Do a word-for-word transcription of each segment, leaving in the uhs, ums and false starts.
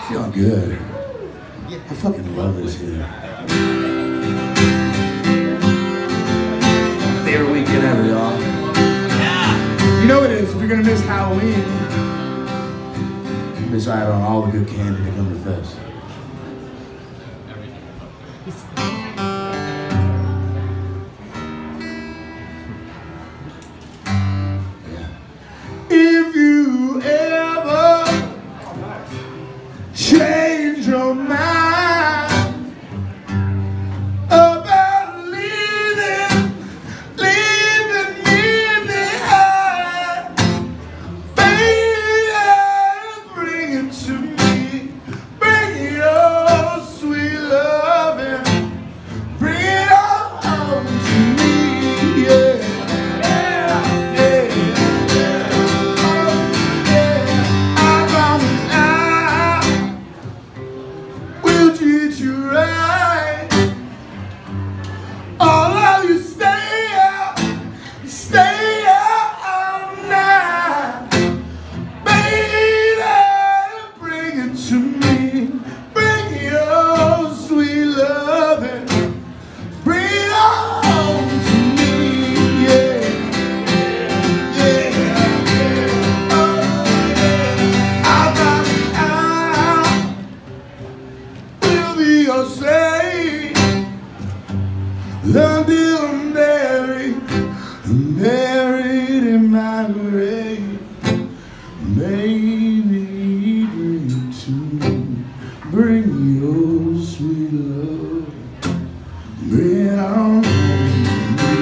Feeling good. I fucking love this here. Favorite weekend ever, y'all. Yeah. You know it is. If you're gonna miss Halloween, miss out on all the good candy to come to Fest. Yeah. If you ever change your mind about leaving, leaving me behind, baby, bring it to me, bring your sweet loving, bring it all home to me, yeah, yeah, yeah, yeah. Oh, yeah. I promise I will treat you right. All of you stay out, stay out all night. Baby, bring it to me. Bring your sweet loving. Bring it all home to me. Yeah, yeah, yeah. Oh, yeah. I promise I will be your slave until I'm buried, buried in my grave. Baby, bring it to me, bring your sweet love, bring it on home to me.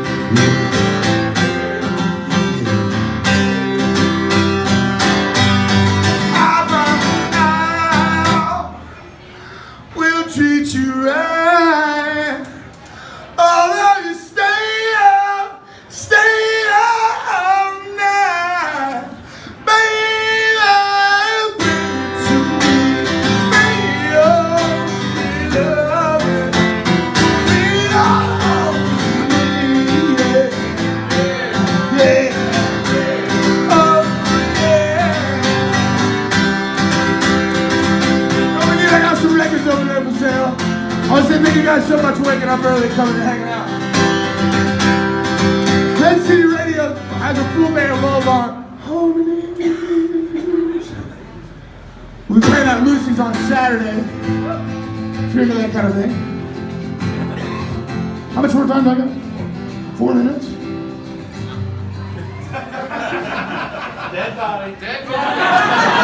I promise I will treat you right. All of you stay out, stay out all night. Baby, bring it to me, bring your sweet loving, bring it all home to me, yeah, yeah, yeah, oh yeah. Oh yeah, I got some records over there for sale. I want to say thank you guys so much for waking up early, coming and hanging out. Red City Radio has a full band of Ybor. Home in the years. We're playing at Lucy's on Saturday. If you're into that kind of thing. How much more time do I got? Four minutes? Dead body. Dead body.